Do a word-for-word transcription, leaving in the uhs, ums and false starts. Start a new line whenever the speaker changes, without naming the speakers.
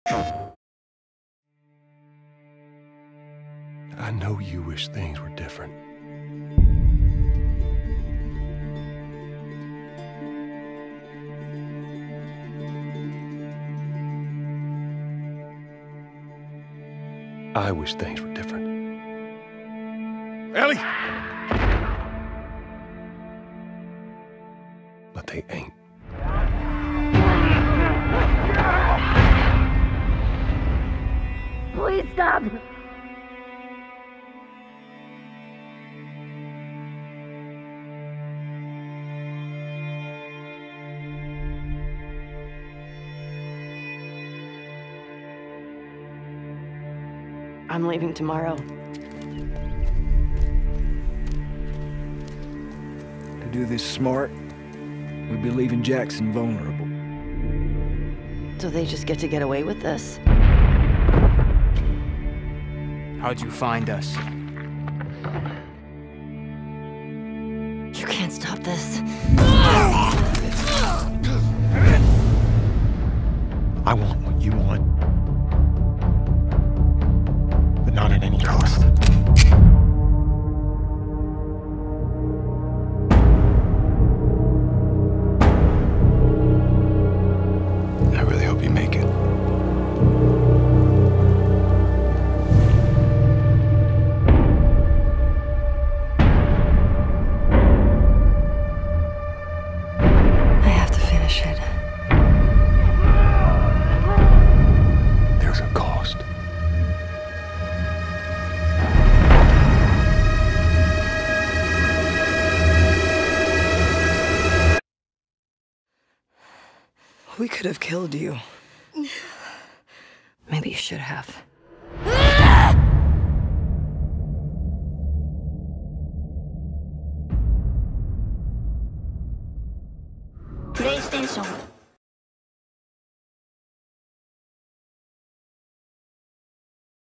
I know you wish things were different. I wish things were different. Ellie! But they ain't.
Please stop! I'm leaving tomorrow.
To do this smart, we'd be leaving Jackson vulnerable.
So they just get to get away with this?
How'd you find us?
You can't stop this.
I want what you want. But not at any cost. I really hope you make it.
I have to finish it.
There's a cost.
We could have killed you. Maybe you should have.
PlayStation